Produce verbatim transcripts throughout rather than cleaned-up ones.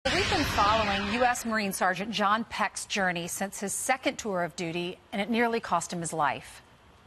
We've been following U S Marine Sergeant John Peck's journey since his second tour of duty, and it nearly cost him his life.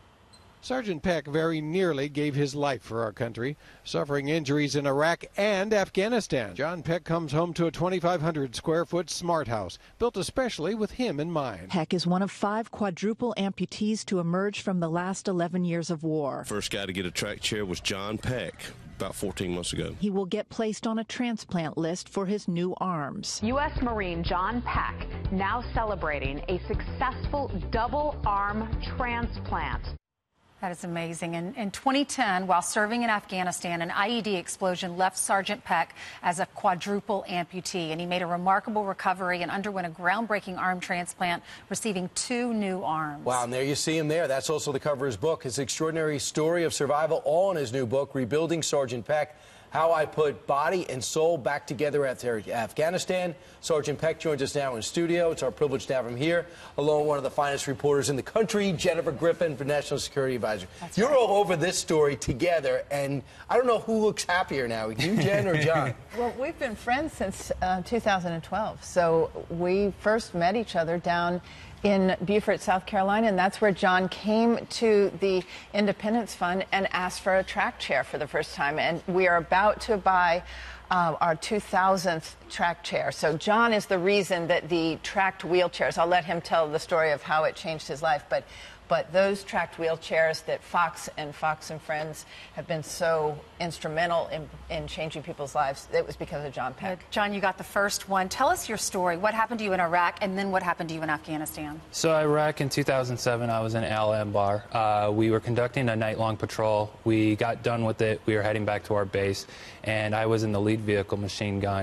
Sergeant Peck very nearly gave his life for our country, suffering injuries in Iraq and Afghanistan. John Peck comes home to a twenty-five hundred square foot smart house, built especially with him in mind. Peck is one of five quadruple amputees to emerge from the last eleven years of war. First guy to get a track chair was John Peck about fourteen months ago. He will get placed on a transplant list for his new arms. U S Marine John Peck now celebrating a successful double arm transplant. That is amazing. In, in twenty ten, while serving in Afghanistan, an I E D explosion left Sergeant Peck as a quadruple amputee, and he made a remarkable recovery and underwent a groundbreaking arm transplant, receiving two new arms. Wow, and there you see him there. That's also the cover of his book, his extraordinary story of survival, all in his new book, Rebuilding Sergeant Peck, How I Put Body and Soul Back Together After Afghanistan. Sergeant Peck joins us now in studio. It's our privilege to have him here, along with one of the finest reporters in the country, Jennifer Griffin, for National Security Advisor. That's You're right. all over this story together, and I don't know who looks happier now, you, Jen, or John? Well, we've been friends since uh, two thousand twelve, so we first met each other down in Beaufort, South Carolina, and that's where John came to the Independence Fund and asked for a track chair for the first time. And we are about to buy uh, our two thousandth track chair. So John is the reason that the tracked wheelchairs, I'll let him tell the story of how it changed his life, but But those tracked wheelchairs that Fox and Fox and Friends have been so instrumental in, in changing people's lives, it was because of John Peck. John, you got the first one. Tell us your story. What happened to you in Iraq, and then what happened to you in Afghanistan? So Iraq in two thousand seven, I was in Al Anbar. Uh, we were conducting a night-long patrol. We got done with it. We were heading back to our base, and I was in the lead vehicle machine gun.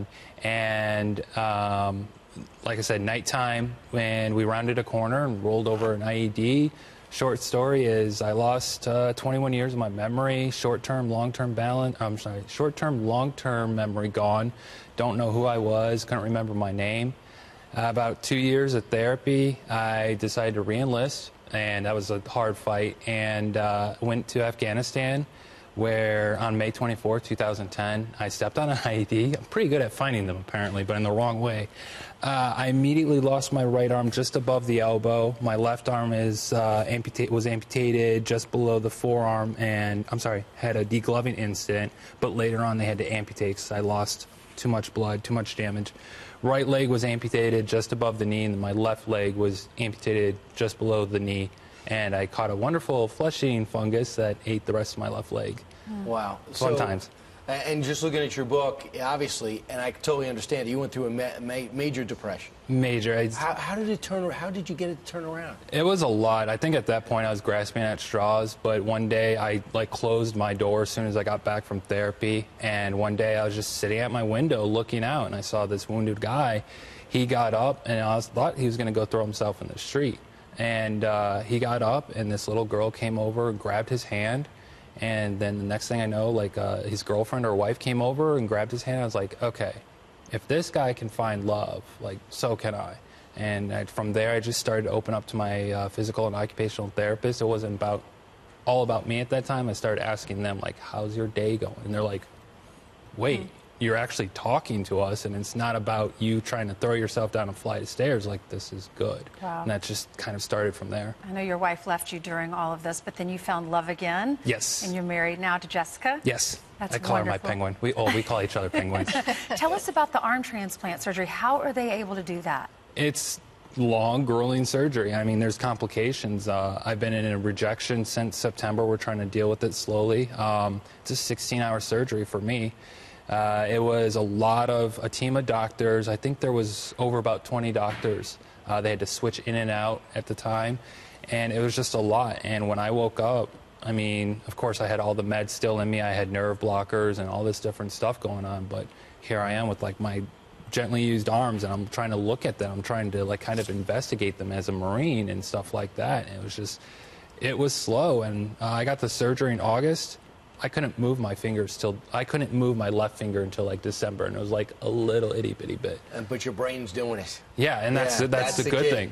And um, like I said, nighttime, when we rounded a corner and rolled over an I E D. Short story is I lost uh, twenty-one years of my memory, short-term, long-term balance, I'm sorry, short-term, long-term memory gone. Don't know who I was, couldn't remember my name. Uh, about two years of therapy, I decided to re-enlist, and that was a hard fight, and uh, went to Afghanistan, where on May twenty-fourth, two thousand ten, I stepped on an I E D. I'm pretty good at finding them, apparently, but in the wrong way. Uh, I immediately lost my right arm just above the elbow. My left arm is uh, amputated, was amputated just below the forearm, and I'm sorry, had a degloving incident. But later on, they had to amputate because I lost too much blood, too much damage. Right leg was amputated just above the knee, and my left leg was amputated just below the knee. And I caught a wonderful flesh-eating fungus that ate the rest of my left leg. Wow. Fun so, times. And just looking at your book, obviously, and I totally understand it, you went through a ma ma major depression. Major. I, how, how did it turn? How did you get it to turn around? It was a lot. I think at that point I was grasping at straws. But one day I like closed my door as soon as I got back from therapy. And one day I was just sitting at my window looking out, and I saw this wounded guy. He got up, and I was, thought he was going to go throw himself in the street. And uh, he got up, and this little girl came over and grabbed his hand. And then the next thing I know, like uh, his girlfriend or wife came over and grabbed his hand. I was like, okay, if this guy can find love, like, so can I. And I, from there, I just started to open up to my uh, physical and occupational therapist. It wasn't about all about me at that time. I started asking them, like, how's your day going? And they're like, wait, mm-hmm. you're actually talking to us, and it's not about you trying to throw yourself down a flight of stairs. Like, this is good. Wow. And that just kind of started from there. I know your wife left you during all of this, but then you found love again. Yes. And you're married now to Jessica. Yes. That's I call wonderful. her my penguin. We, oh, we call each other penguins. Tell us about the arm transplant surgery. How are they able to do that? It's long, grueling surgery. I mean, there's complications. Uh, I've been in a rejection since September. We're trying to deal with it slowly. Um, it's a sixteen-hour surgery for me. Uh, it was a lot of, a team of doctors. I think there was over about twenty doctors. Uh, they had to switch in and out at the time, and it was just a lot. And when I woke up, I mean, of course, I had all the meds still in me. I had nerve blockers and all this different stuff going on, but here I am with, like, my gently used arms, and I'm trying to look at them. I'm trying to, like, kind of investigate them as a Marine and stuff like that. And it was just, it was slow. And uh, I got the surgery in August. I couldn't move my fingers till, I couldn't move my left finger until like December, and it was like a little itty bitty bit. And, but your brain's doing it. Yeah, and that's, yeah, that's, that's the, the good key. thing.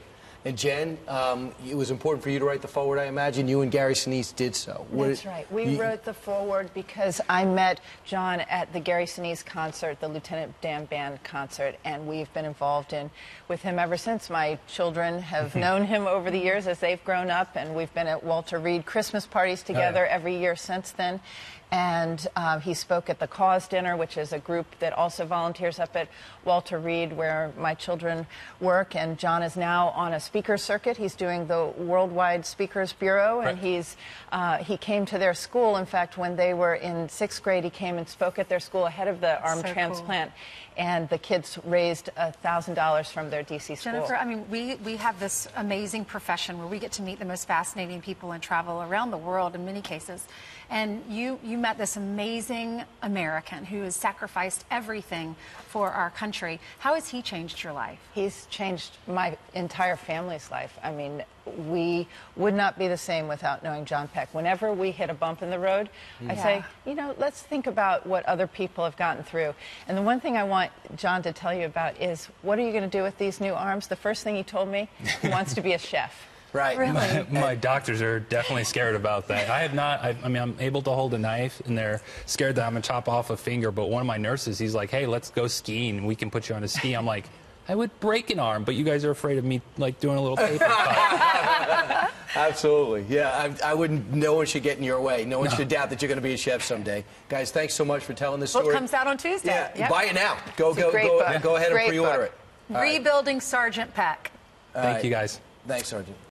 And Jen, um, it was important for you to write the foreword, I imagine. You and Gary Sinise did so. What That's did, right. We you, wrote the foreword because I met John at the Gary Sinise concert, the Lieutenant Dan Band concert, and we've been involved in with him ever since. My children have known him over the years as they've grown up, and we've been at Walter Reed Christmas parties together oh, yeah. every year since then. And uh, he spoke at the Cause Dinner, which is a group that also volunteers up at Walter Reed, where my children work. And John is now on a speaker circuit. He's doing the Worldwide Speakers Bureau, and right. he's uh, he came to their school. In fact, when they were in sixth grade, he came and spoke at their school ahead of the arm so transplant. Cool. And the kids raised one thousand dollars from their D C school. Jennifer, I mean, we, we have this amazing profession where we get to meet the most fascinating people and travel around the world in many cases. And you, you met this amazing American who has sacrificed everything for our country. How has he changed your life? He's changed my entire family's life. I mean, we would not be the same without knowing John Peck. Whenever we hit a bump in the road, yeah. I say, you know, let's think about what other people have gotten through. And the one thing I want John to tell you about is, what are you going to do with these new arms? The first thing he told me, he wants to be a chef. Right. Really? My, my doctors are definitely scared about that. I have not, I, I mean, I'm able to hold a knife, and they're scared that I'm going to chop off a finger. But one of my nurses, he's like, hey, let's go skiing. We can put you on a ski. I'm like, I would break an arm, but you guys are afraid of me, like, doing a little paper cut. Absolutely. Yeah, I, I wouldn't, no one should get in your way. No one no. should doubt that you're going to be a chef someday. Guys, thanks so much for telling this story. Book comes out on Tuesday. Yeah, yep. Buy it now. Go, it's go, go, book. go ahead great and pre-order book. it. All Rebuilding right. Sergeant Peck. Thank right. you, guys. Thanks, Sergeant.